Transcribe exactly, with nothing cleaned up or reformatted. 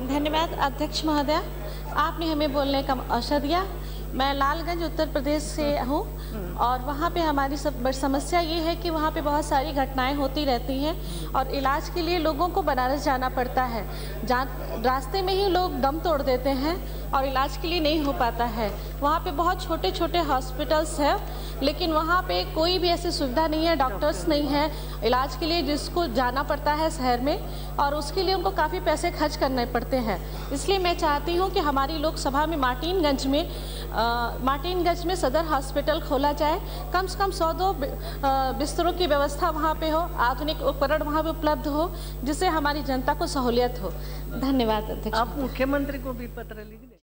धन्यवाद अध्यक्ष महोदय, आपने हमें बोलने का अवसर दिया। मैं लालगंज उत्तर प्रदेश से हूँ और वहाँ पे हमारी सब बड़ी समस्या ये है कि वहाँ पे बहुत सारी घटनाएं होती रहती हैं और इलाज के लिए लोगों को बनारस जाना पड़ता है। जहाँ रास्ते में ही लोग दम तोड़ देते हैं और इलाज के लिए नहीं हो पाता है। वहाँ पे बहुत छोटे छोटे हॉस्पिटल्स हैं, लेकिन वहाँ पे कोई भी ऐसी सुविधा नहीं है, डॉक्टर्स नहीं है इलाज के लिए, जिसको जाना पड़ता है शहर में और उसके लिए उनको काफ़ी पैसे खर्च करने पड़ते हैं। इसलिए मैं चाहती हूँ कि हमारी लोकसभा में मार्टिनगंज में मार्टिनगंज में सदर हॉस्पिटल खोला जाए। कम से कम सौ दो बिस्तरों की व्यवस्था वहाँ पे हो, आधुनिक उपकरण वहाँ पे उपलब्ध हो, जिससे हमारी जनता को सहूलियत हो। धन्यवाद अध्यक्ष। आप मुख्यमंत्री को भी पत्र लिख दें।